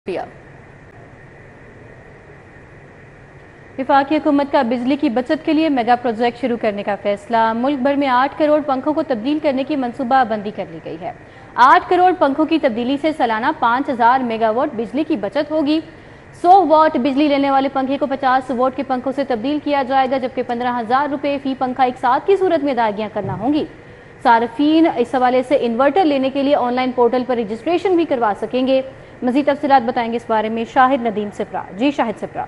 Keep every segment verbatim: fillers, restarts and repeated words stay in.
किया। वफाकी हुकूमत का बिजली की बचत के लिए मेगा प्रोजेक्ट शुरू करने का फैसला। मुल्क भर में आठ करोड़ पंखों को तब्दील करने की मनसूबा बंदी कर ली गई है। आठ करोड़ पंखों की तब्दीली से सालाना पाँच हजार मेगावाट बिजली की बचत होगी। सौ वाट बिजली लेने वाले पंखे को पचास वाट के पंखों से तब्दील किया जाएगा, जबकि पंद्रह हजार रुपये फी पंखा एक साथ की सूरत में अदायगियां करना होंगी। सार्फिन इस हवाले से इन्वर्टर लेने के लिए ऑनलाइन पोर्टल पर रजिस्ट्रेशन भी करवा सकेंगे। मजीद तफसीलात बताएंगे इस बारे में शाहिद नदीम सिप्रा। जी शाहिद सिप्रा।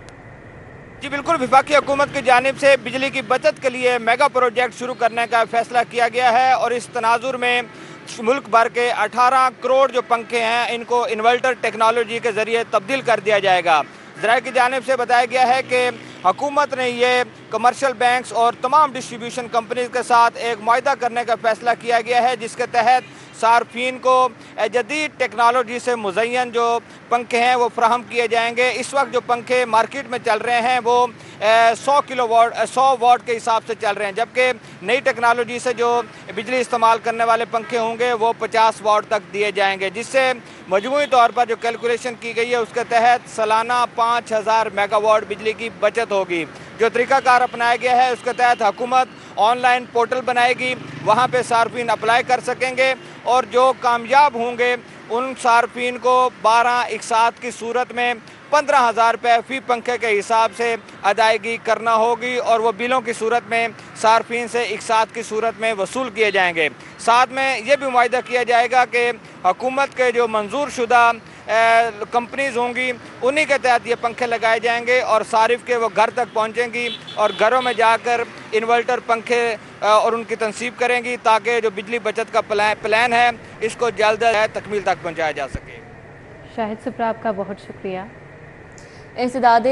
जी बिल्कुल, वफाकी हुकूमत की जानिब से बिजली की बचत के लिए मेगा प्रोजेक्ट शुरू करने का फैसला किया गया है और इस तनाजुर में मुल्क भर के अठारह करोड़ जो पंखे हैं इनको इन्वर्टर टेक्नोलॉजी के ज़रिए तब्दील कर दिया जाएगा। ज़राए की जानिब से बताया गया है कि हुकूमत ने ये कमर्शियल बैंक्स और तमाम डिस्ट्रीब्यूशन कंपनीज के साथ एक मुआहदा करने का फैसला किया गया है, जिसके तहत सार्फिन को जदीद टेक्नोलॉजी से मुज़य्यन जो पंखे हैं वो फ्राहम किए जाएंगे। इस वक्त जो पंखे मार्केट में चल रहे हैं वो सौ किलो वाट सौ वाट के हिसाब से चल रहे हैं, जबकि नई टेक्नोलॉजी से जो बिजली इस्तेमाल करने वाले पंखे होंगे वो पचास वाट तक दिए जाएंगे, जिससे मजमूई तौर पर जो कैलकुलेशन की गई है उसके तहत सालाना पाँच हज़ार मेगावाट बिजली की बचत होगी। जो तरीकाकार अपनाया गया है उसके तहत हुकूमत ऑनलाइन पोर्टल बनाएगी, वहाँ पे सार्फिन अप्लाई कर सकेंगे और जो कामयाब होंगे उन सार्फिन को बारह इकसात की सूरत में पंद्रह हज़ार रुपये फ़ी पंखे के हिसाब से अदायगी करना होगी और वो बिलों की सूरत में सार्फिन से इकसात की सूरत में वसूल किए जाएंगे। साथ में ये भी मुआहदा किया जाएगा कि हुकूमत के जो मंजूर शुदा कंपनीज होंगी उन्हीं के तहत ये पंखे लगाए जाएंगे और सारिफ के वो घर तक पहुंचेंगी और घरों में जाकर इन्वर्टर पंखे और उनकी तनसीब करेंगी, ताकि जो बिजली बचत का प्लान है इसको जल्द तकमील तक पहुंचाया जा सके। शाहिद सिप्रा, आपका बहुत शुक्रिया। इंसदादे